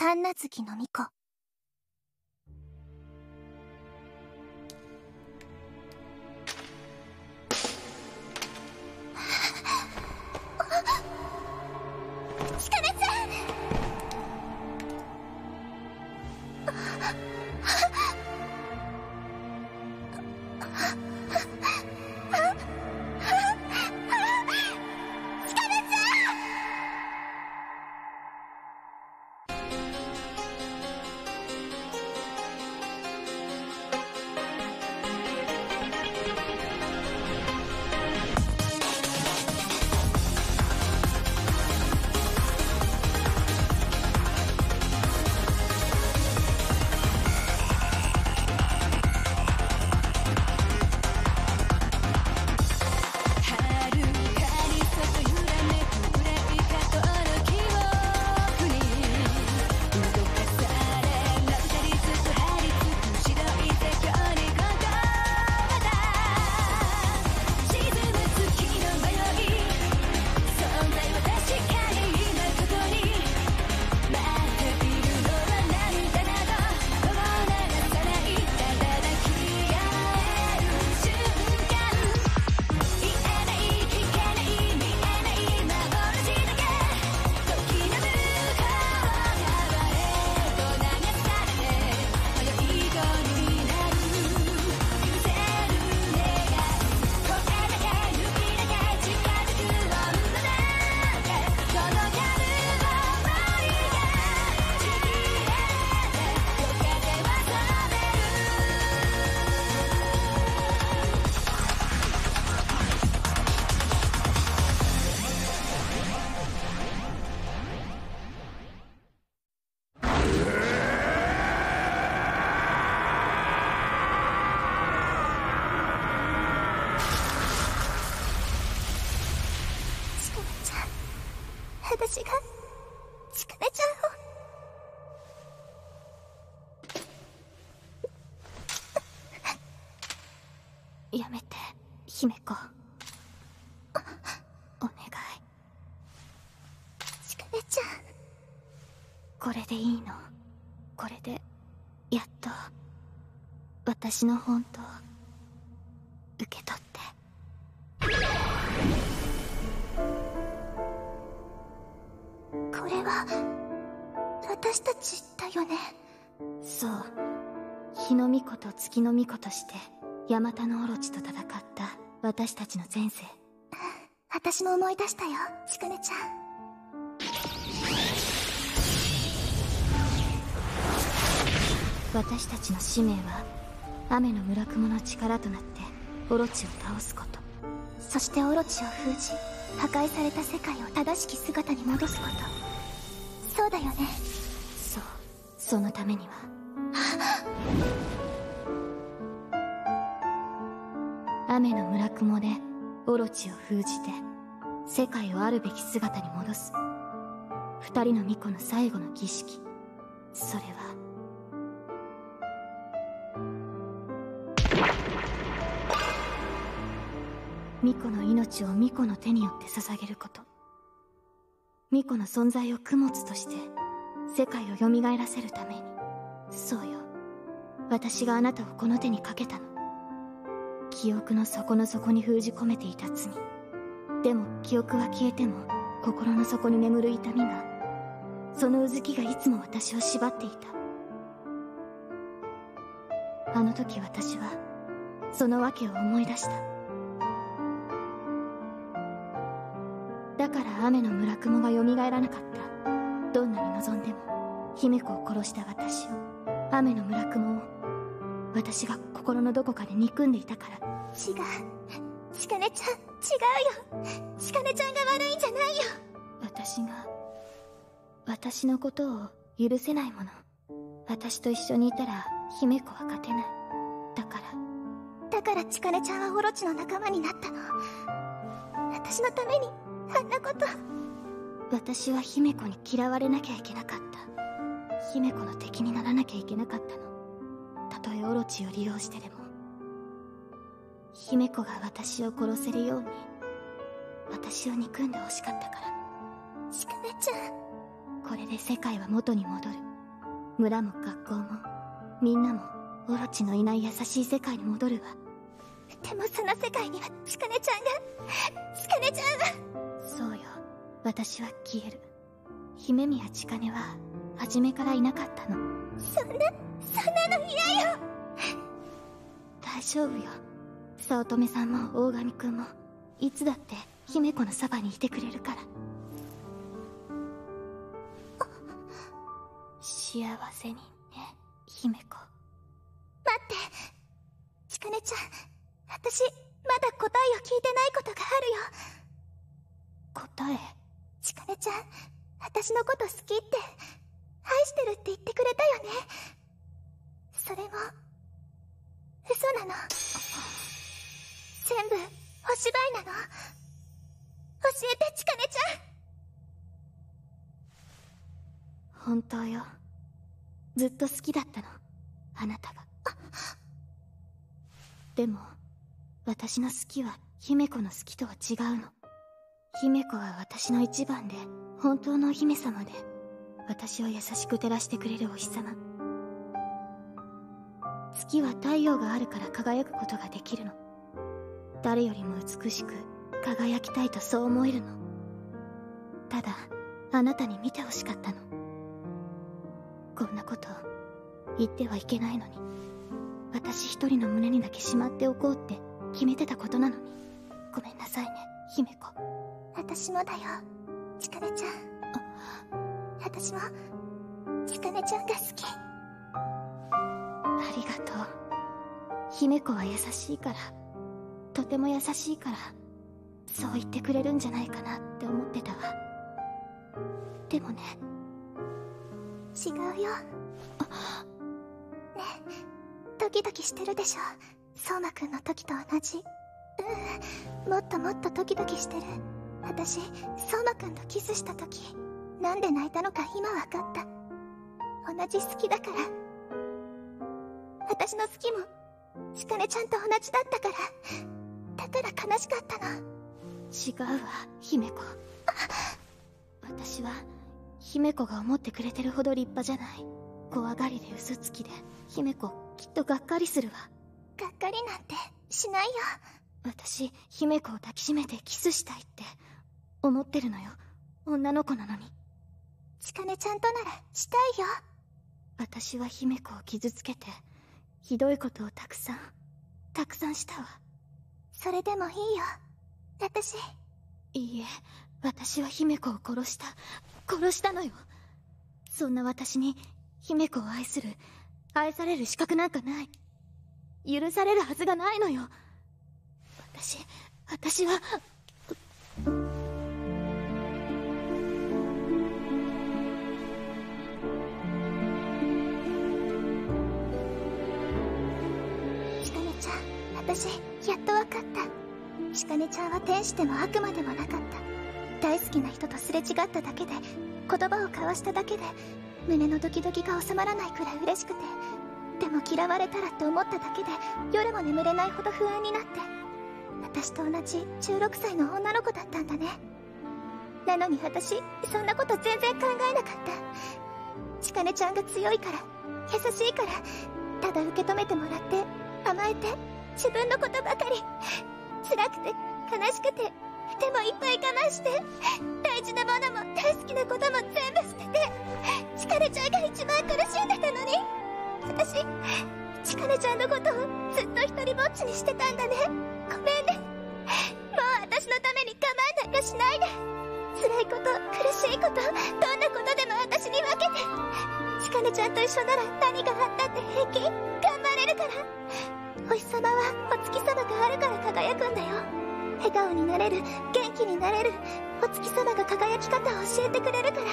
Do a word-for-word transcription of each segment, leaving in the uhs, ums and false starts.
神奈月の巫女。ちかねちゃん。私がちかねちゃんをやめて姫子、お願い。ちかねちゃん、これでいいの？これでやっと私の本当受け取って。これは私たちだよね。そう、日の巫女と月の巫女としてヤマタノオロチと戦った私たちの前世。私も思い出したよ、ちかねちゃん。私たちの使命は雨の村雲の力となってオロチを倒すこと、そしてオロチを封じ破壊された世界を正しき姿に戻すこと。そうだよね。そう、そのためには雨の村雲でオロチを封じて世界をあるべき姿に戻す二人の巫女の最後の儀式。それは巫女の命を巫女の手によって捧げること。巫女の存在を供物として世界を蘇らせるために。そうよ、私があなたをこの手にかけたの。記憶の底の底に封じ込めていた罪。でも記憶は消えても心の底に眠る痛みが、そのうずきがいつも私を縛っていた。あの時私はその訳を思い出した。だから雨の村雲が蘇らなかった。どんなに望んでも姫子を殺した私を、雨の村雲を私が心のどこかで憎んでいたから。違う、ちかねちゃん、違うよ。ちかねちゃんが悪いんじゃないよ。私が私のことを許せないもの。私と一緒にいたら姫子は勝てない。だからだからちかねちゃんはオロチの仲間になったの。私のためにあんなこと。私は姫子に嫌われなきゃいけなかった。姫子の敵にならなきゃいけなかったの。たとえオロチを利用してでも姫子が私を殺せるように私を憎んでほしかったから。ちかねちゃん、これで世界は元に戻る。 村も学校もみんなもオロチのいない優しい世界に戻るわ。 でもその世界には千景ちゃんが千景ちゃんが。 そうよ、私は消える。姫宮千景は初めからいなかったの。 そんなそんなの嫌よ。 大丈夫よ。早乙女さんも大神くんもいつだって姫子のそばにいてくれるから。幸せにね、姫子。 待って、千景ちゃん、私まだ答えを聞いてないことがあるよ。 答え？ 千景ちゃん、私のこと好きって、愛してるって言ってくれたよね。それも嘘なの。全部お芝居なの。教えて、千景ちゃん。本当よ。ずっと好きだったの、あなたが。でも私の好きは姫子の好きとは違うの。姫子は私の一番で本当のお姫様で、私を優しく照らしてくれるお日様。月は太陽があるから輝くことができるの。誰よりも美しく輝きたいとそう思えるの。ただあなたに見てほしかったの。こんなこと言ってはいけないのに、私一人の胸にだけしまっておこうって決めてたことなのに。ごめんなさいね、姫子。 私もだよ、千景ちゃん。私も千景ちゃんが好き。 ありがとう。姫子は優しいから、とても優しいから、そう言ってくれるんじゃないかなって思ってたわ。でもね、 違うよ。ねえ、ドキドキしてるでしょ、相馬くんの時と同じ。うん、もっともっとドキドキしてる。私、相馬くんとキスした時、なんで泣いたのか今わかった。同じ好きだから。私の好きも千景ちゃんと同じだったから、だから悲しかったの。 違うわ、姫子。私は姫子が思ってくれてるほど立派じゃない。怖がりで嘘つきで、姫子きっとがっかりするわ。 がっかりなんてしないよ。 私姫子を抱きしめてキスしたいって思ってるのよ、女の子なのに。 千景ちゃんとならしたいよ。 私は姫子を傷つけてひどいことをたくさんたくさんしたわ。 それでもいいよ、私。 いいえ、私は姫子を殺した殺したのよ。そんな私に姫子を愛する愛される資格なんかない。許されるはずがないのよ。私私は千景ちゃん、私やっとわかった。千景ちゃんは天使でも悪魔でもなかった。大好きな人とすれ違っただけで、言葉を交わしただけで胸のドキドキが収まらないくらい嬉しくて、でも嫌われたらって思っただけで夜も眠れないほど不安になって。私と同じじゅうろくさいの女の子だったんだね。なのに私そんなこと全然考えなかった。千景ちゃんが強いから、優しいから、ただ受け止めてもらって甘えて、自分のことばかり。辛くて悲しくて、でもいっぱい我慢して、大事なものも大好きなことも全部捨てて、千景ちゃんが一番苦しんでたのに、私千景ちゃんのことをずっと一人ぼっちにしてたんだね。ごめんね。もう私のために我慢なんかしないで。辛いこと、苦しいこと、どんなことでも私に分けて。千景ちゃんと一緒なら何があったって平気。頑張れるから。お日様はお月様があるから輝くんだよ。笑顔になれる、元気になれる、お月様が輝き方を教えてくれるから、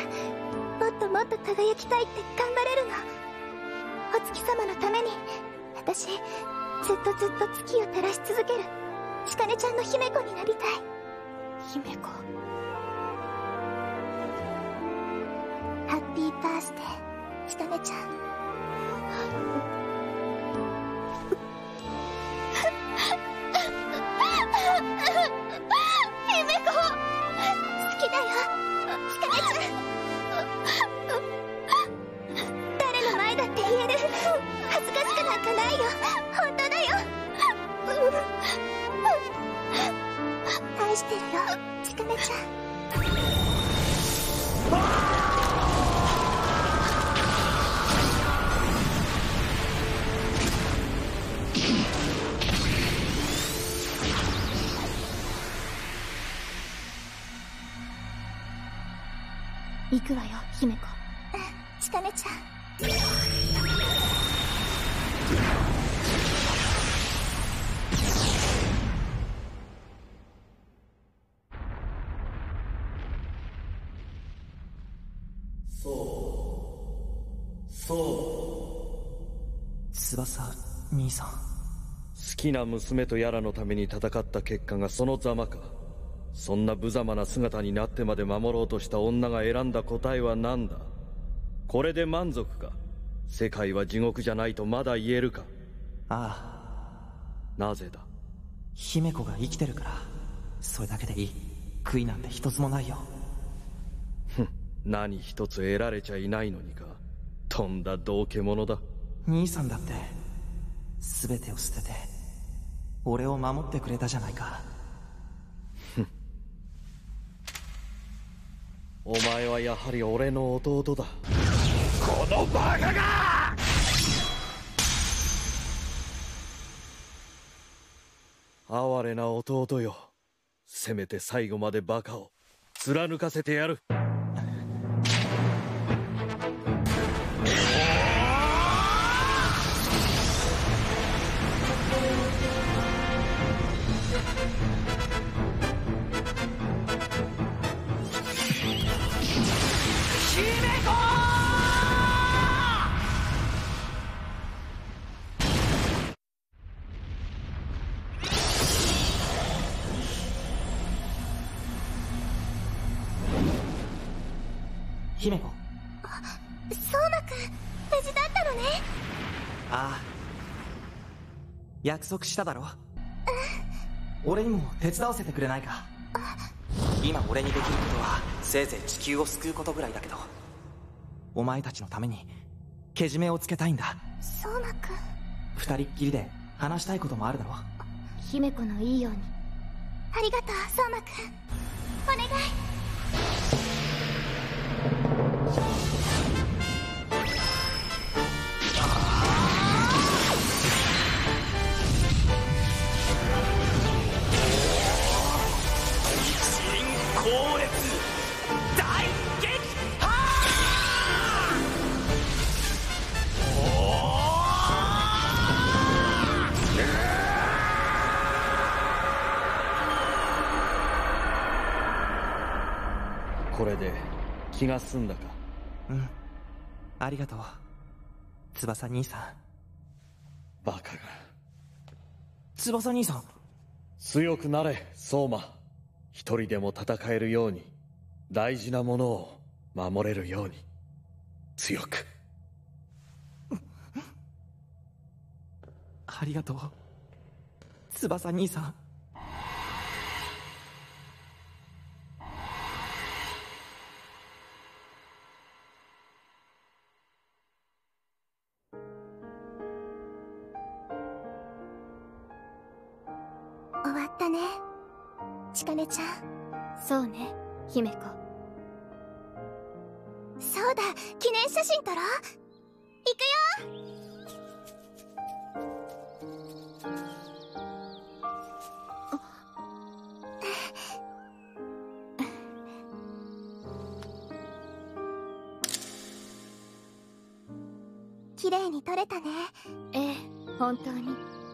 もっともっと輝きたいって頑張れるの。お月様のために私ずっとずっと月を照らし続ける千景ちゃんの姫子になりたい。 姫子、 ハッピーバースデー千景ちゃん。姫子好きだよ千景ちゃん。誰の恥ずかしくなんかないよ。本当だよ。愛してるよ、ちかねちゃん。 行くわよ、姫子。 ちかねちゃん。 そうそう翼兄さん。 好きな娘とやらのために戦った結果がそのざまか。そんな無様な姿になってまで守ろうとした女が選んだ答えは何だ。これで満足か。世界は地獄じゃないとまだ言えるか。 ああ。 なぜだ。 姫子が生きてるから、それだけでいい。悔いなんて一つもないよ。 ふん、何一つ得られちゃいないのにか。とんだ道化者だ。 兄さんだって全てを捨てて俺を守ってくれたじゃないか。 お前はやはり俺の弟だ。 このバカが！ 哀れな弟よ。せめて最後までバカを貫かせてやる。 姫子。 相馬くん、無事だったのね。 ああ、約束しただろ。俺にも手伝わせてくれないか。今俺にできることはせいぜい地球を救うことぐらいだけど、お前たちのためにけじめをつけたいんだ。 相馬くん、 二人っきりで話したいこともあるだろ。 姫子のいいように。 ありがとう相馬くん、お願い。 これで気が済んだか。 うん、ありがとう翼兄さん。 バカが。 翼兄さん。 強くなれ相馬。一人でも戦えるように、大事なものを守れるように強く。 ありがとう翼兄さん。 終わったね、ちかねちゃん。 そうね、姫子。 そうだ、記念写真撮ろう。行くよ。綺麗に撮れたね。 ええ、本当に。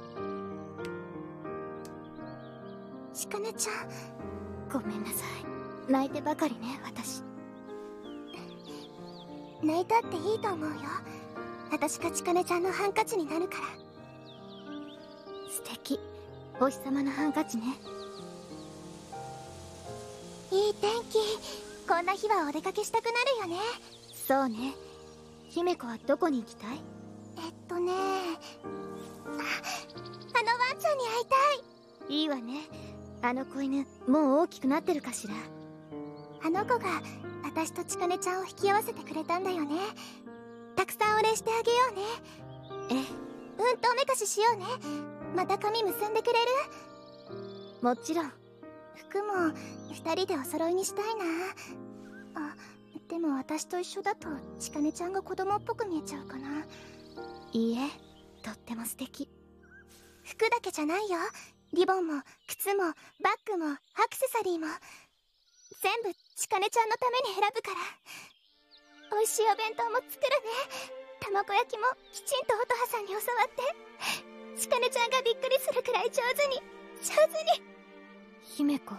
ちかねちゃん、 ごめんなさい。泣いてばかりね、私。 泣いたっていいと思うよ。私がちかねちゃんのハンカチになるから。 素敵。お日様のハンカチね。 いい天気。こんな日はお出かけしたくなるよね。 そうね。姫子はどこに行きたい？ えっとね、あ、あのワンちゃんに会いたい。 いいわね。あの子犬、もう大きくなってるかしら。 あの子が私とちかねちゃんを引き合わせてくれたんだよね。たくさんお礼してあげようね。 ええ。 うんとおめかししようね。また髪結んでくれる？ もちろん。 服も二人でお揃いにしたいな。あ、でも私と一緒だとちかねちゃんが子供っぽく見えちゃうかな。 いいえ、とっても素敵。 服だけじゃないよ。リボンも靴もバッグもアクセサリーも全部ちかねちゃんのために選ぶから。美味しいお弁当も作るね。卵焼きもきちんと乙葉さんに教わって。ちかねちゃんがびっくりするくらい上手に上手に。 姫子、 ど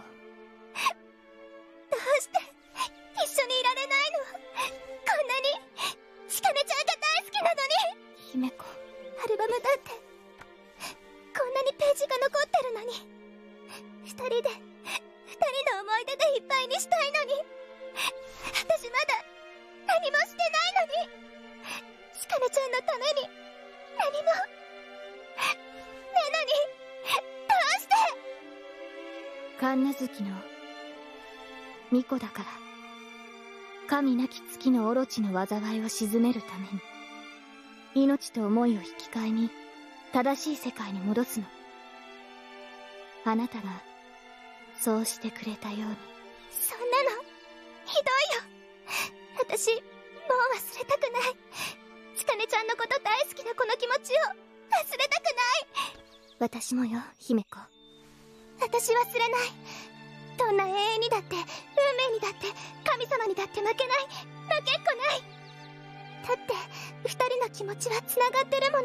うして一緒にいられないの？こんなにちかねちゃんが大好きなのに。 姫子、 アルバムだってこんなにページが残ってるのに、二人で二人の思い出でいっぱいにしたいのに、私まだ何もしてないのに。ちかねちゃんのために何も。ねえ、何？どうして？ 神無月の巫女だから。神なき月のオロチの災いを鎮めるために、命と思いを引き換えに正しい世界に戻すの。あなたがそうしてくれたように。 そんなのひどいよ。私もう忘れたくない。ちかねちゃんのこと大好きなこの気持ちを忘れたくない。 私もよ、姫子。 私忘れない。どんな永遠にだって運命にだって神様にだって負けない。負けっこない。だって二人の気持ちはつながってるもの。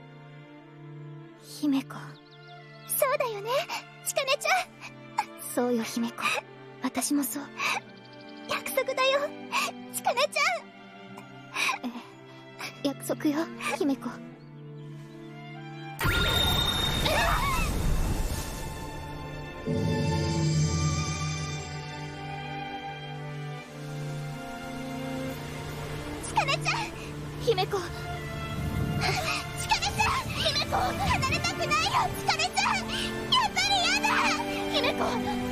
姫子。 そうだよね、ちかねちゃん。 そうよ、姫子。私もそう。 約束だよ、ちかねちゃん。 ええ、約束よ、姫子。 ちかねちゃん。 姫子。 ちかねちゃん、姫子、離れたくないよ。ちかねちゃん、やっぱりやだ。 姫子、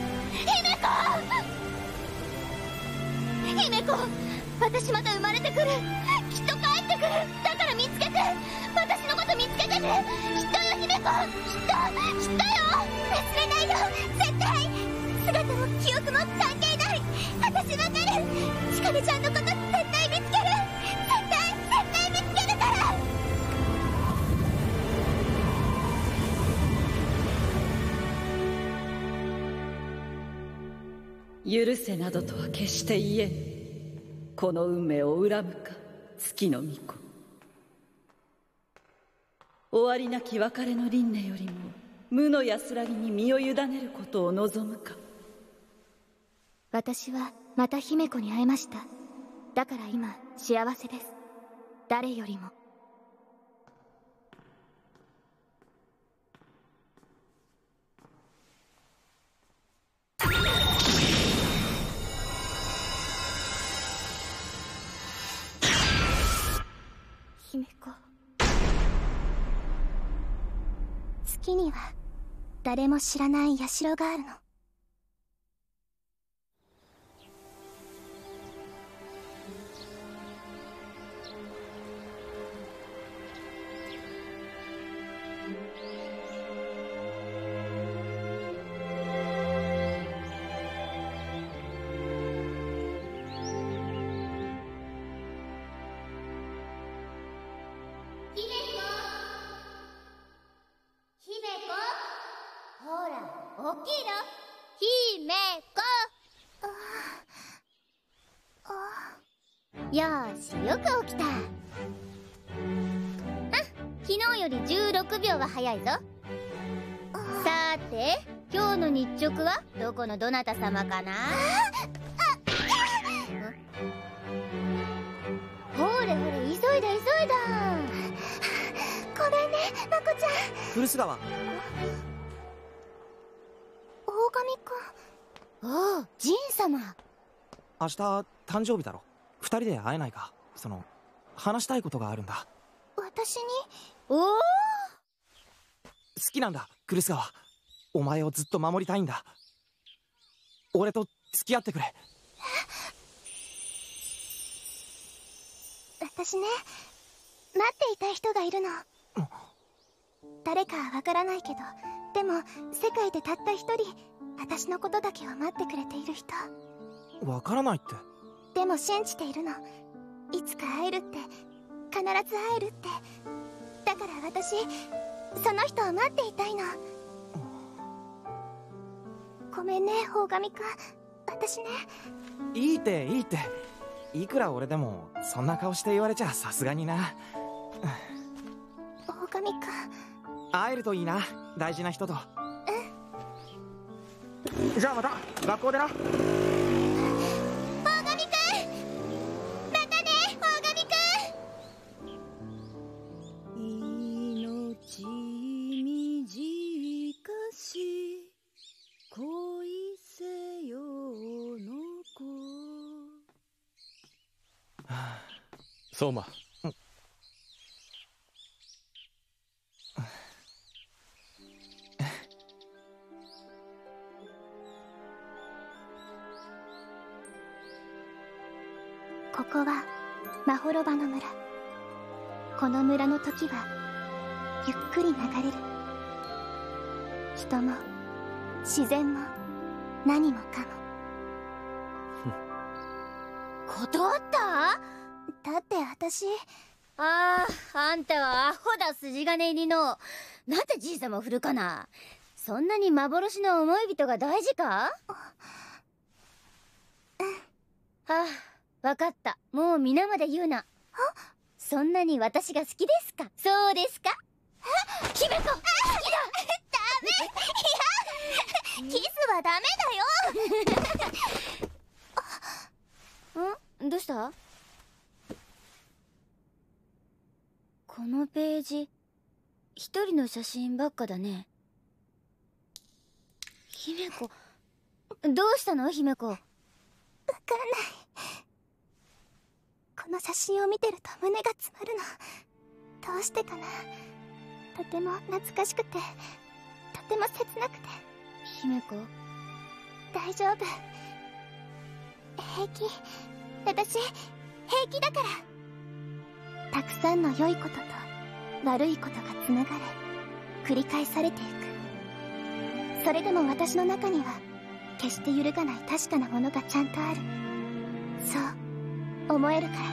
姫子、 姫子。私また生まれてくる。きっと帰ってくる。だから見つけて。私のこと見つけてね。きっとよ、姫子。きっと、きっとよ。 忘れないよ、絶対。姿も記憶も関係ない。私わかる。ちかねちゃんのこと絶対見つける。絶対絶対見つけるから。 許せなどとは決して言えん。この運命を恨むか、月の巫女。終わりなき別れの輪廻よりも無の安らぎに身を委ねることを望むか。 私はまた姫子に会えました。だから今幸せです。誰よりも。 姫子。月には誰も知らない社があるの。 よーし、よく起きた。あ、昨日よりじゅうろくびょうは早いぞ。さーて、今日の日直はどこのどなた様かな。ほれほれ、急いだ急いだ。 ごめんね、まこちゃん。 古巣川。 大神くん。 おお、ジン様。 明日誕生日だろ。二人で会えないか。その話したいことがあるんだ。 私に？ おお、 好きなんだ、来栖川。お前をずっと守りたいんだ。俺と付き合ってくれ。 私ね、待っていた人がいるの。 誰かはわからないけど、でも世界でたった一人私のことだけを待ってくれている人。 わからないって。 でも信じているの。いつか会えるって、必ず会えるって。だから私その人を待っていたいの。ごめんね大神くん、私ね。 いいっていいって、いくら俺でもそんな顔して言われちゃさすがにな。 大神くん、 会えるといいな、大事な人と。うん。じゃあまた学校でな。 大神くん、またね大神くん。命短し恋せよの子。 相馬、 うん、ここはまほろばの村。この村の時はゆっくり流れる。人も自然も何もかも。 断った？ だって私。 ああ、あんたはアホだ筋金入りの。なんてじいさま振るかな。そんなに幻の思い人が大事か？ うん。 はあ、わかった。もう皆まで言うな。そんなに私が好きですか？そうですか？姫子、好きだ。ダメ。いや、キスはダメだよ。ん？どうした？このページ、一人の写真ばっかだね。姫子、どうしたの姫子？わかんない。 この写真を見てると胸が詰まるの。どうしてかな。とても懐かしくて、とても切なくて。 姫子、 大丈夫。平気。私、平気だから。たくさんの良いことと悪いことがつながれ、繰り返されていく。それでも私の中には決して揺るがない確かなものがちゃんとある。そう思えるから。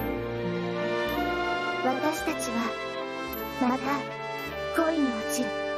私たちはまた恋に落ちる。